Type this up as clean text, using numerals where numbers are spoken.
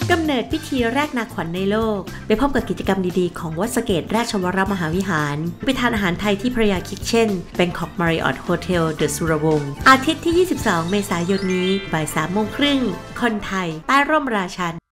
กำเนิดพิธีแรกนาขวัญในโลกไปพบกับกิจกรรมดีๆของวัดสะเกษราชวรมหาวิหารไปทานอาหารไทยที่พระยาคิกเช่น Bangkok Marriott Hotel เดอะสุรวงศ์อาทิตย์ที่ 22 เมษายนนี้บ่าย 3 โมงครึ่งคนไทยใต้ร่มราชัน